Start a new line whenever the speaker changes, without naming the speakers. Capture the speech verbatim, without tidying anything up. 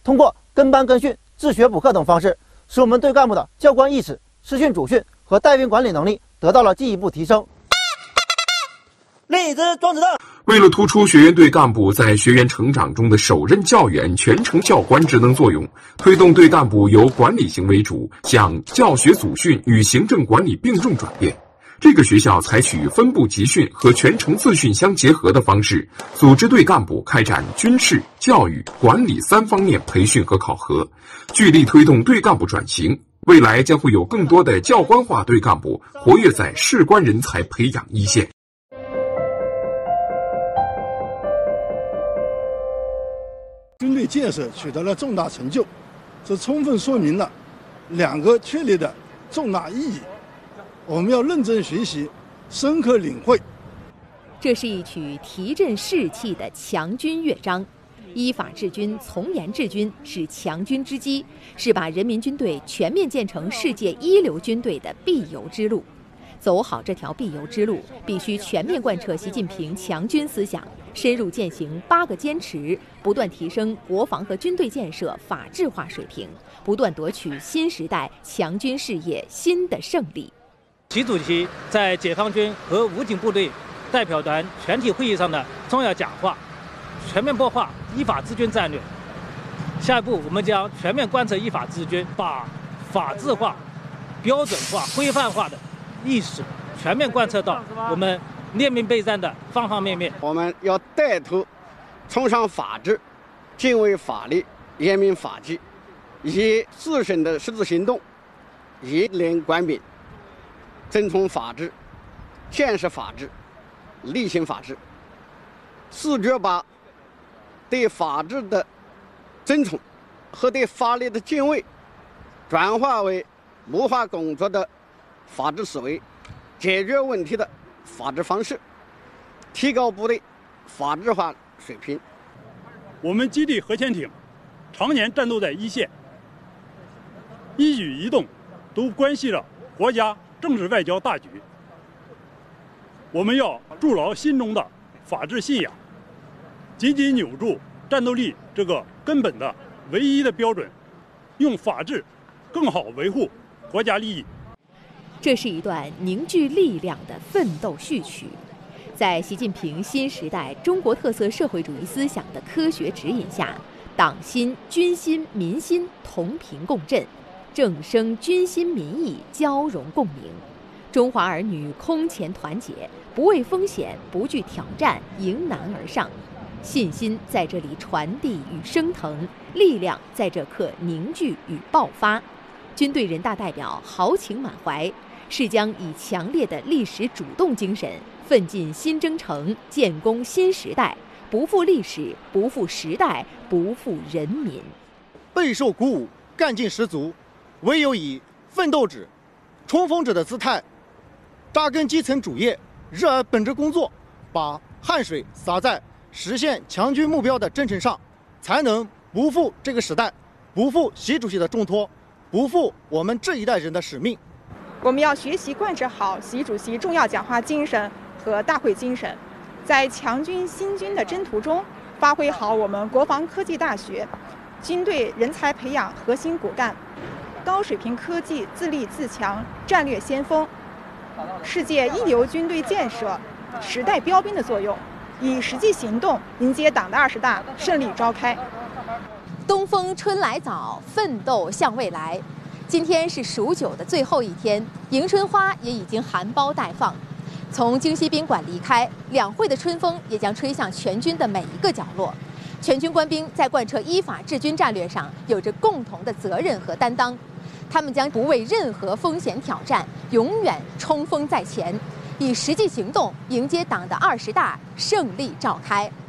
通过跟班跟训、自学补课等方式，使我们对干部的教官意识、师训主训和带兵管理能力得到了进一步提升。立直装子凳。
为了突出学员队干部在学员成长中的首任教员、全程教官职能作用，推动队干部由管理型为主向教学组训与行政管理并重转变。这个学校采取分部集训和全程自训相结合的方式，组织队干部开展军事、教育、管理三方面培训和考核，聚力推动队干部转型。未来将会有更多的教官化队干部活跃在士官人才培养一线。
军队建设取得了重大成就，这充分说明了两个确立的重大意义。我们要认真学习，深刻领会。
这是一曲提振士气的强军乐章。依法治军、从严治军是强军之基，是把人民军队全面建成世界一流军队的必由之路。走好这条必由之路，必须全面贯彻习近平强军思想，深入践行八个坚持，不断提升国防和军队建设法治化水平，不断夺取新时代强军事业新的胜利。
习主席在解放军和武警部队代表团全体会议上的重要讲话，全面擘画依法治军战略。下一步，我们将全面贯彻依法治军，把法治化、标准化、规范化的意识全面贯彻到我们练兵备战的方方面面。
我们要带头崇尚法治，敬畏法律，严明法纪，以自身的实质行动引领官兵遵从法治，建设法治，力行法治，自觉把对法治的尊崇和对法律的敬畏转化为谋划工作的法治思维，解决问题的法治方式，提高部队法治化水平。
我们基地核潜艇常年战斗在一线，一举一动都关系着国家政治外交大局。我们要筑牢心中的法治信仰，紧紧扭住战斗力这个根本的唯一的标准，用法治更好维护国家利益。
这是一段凝聚力量的奋斗序曲，在习近平新时代中国特色社会主义思想的科学指引下，党心、军心、民心同频共振，正声军心民意交融共鸣。中华儿女空前团结，不畏风险，不惧挑战，迎难而上。信心在这里传递与升腾，力量在这刻凝聚与爆发。军队人大代表豪情满怀，是将以强烈的历史主动精神，奋进新征程，建功新时代，不负历史，不负时代，不负人民。
备受鼓舞，干劲十足，唯有以奋斗者、冲锋者的姿态，扎根基层主业，热爱本职工作，把汗水洒在实现强军目标的征程上，才能不负这个时代，不负习主席的重托，不负我们这一代人的使命。
我们要学习贯彻好习主席重要讲话精神和大会精神，在强军新军的征途中，发挥好我们国防科技大学军队人才培养核心骨干，高水平科技自立自强战略先锋，世界一流军队建设时代标兵的作用，以实际行动迎接党的二十大顺利召开。
东风春来早，奋斗向未来。今天是数九的最后一天，迎春花也已经含苞待放。从京西宾馆离开，两会的春风也将吹向全军的每一个角落。全军官兵在贯彻依法治军战略上有着共同的责任和担当，他们将不畏任何风险挑战，永远冲锋在前，以实际行动迎接党的二十大胜利召开。